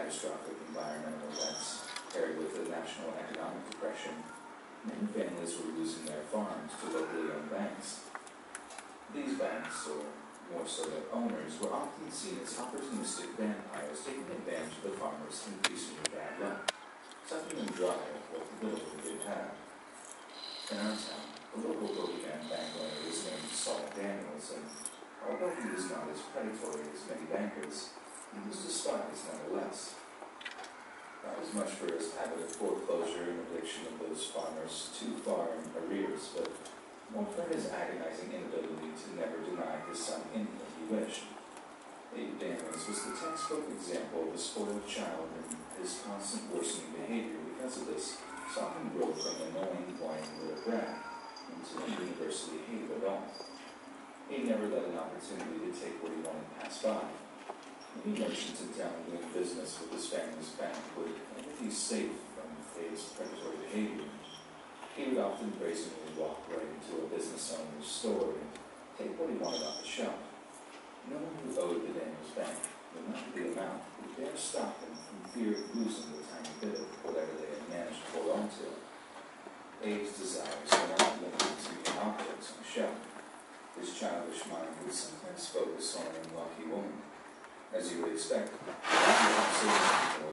catastrophic environmental events paired with the national economic depression, many families were losing their farms to locally owned banks. These banks, or more so their owners, were often seen as opportunistic vampires taking advantage of the farmers' increasingly bad luck, sucking them dry of what little they did have. In our town, the local Boogeyman bank owner was named Saul Daniels, and although he was not as predatory as many bankers, he was despised nonetheless. Not as much for his habit of foreclosure and eviction of those farmers too far in arrears, but more for his agonizing inability to never deny his son anything he wished. Abe Daniels was the textbook example of a spoiled child, and his constant worsening behavior because of this saw him grow from an annoying, whining little brat into a universally hated adult. He never let an opportunity to take what he wanted pass by. Any merchant in town doing business with his family's bank would never be safe from Abe's predatory behavior. He would often brazenly walk right into a business owner's store and take what he wanted off the shelf. No one who owed the Daniels Bank, no matter the amount, would dare stop him from fear of losing the tiny bit of whatever they had managed to hold on to. Abe's desires were not limited to the objects on the shelf. His childish mind would sometimes focus on an unlucky woman. As you would expect,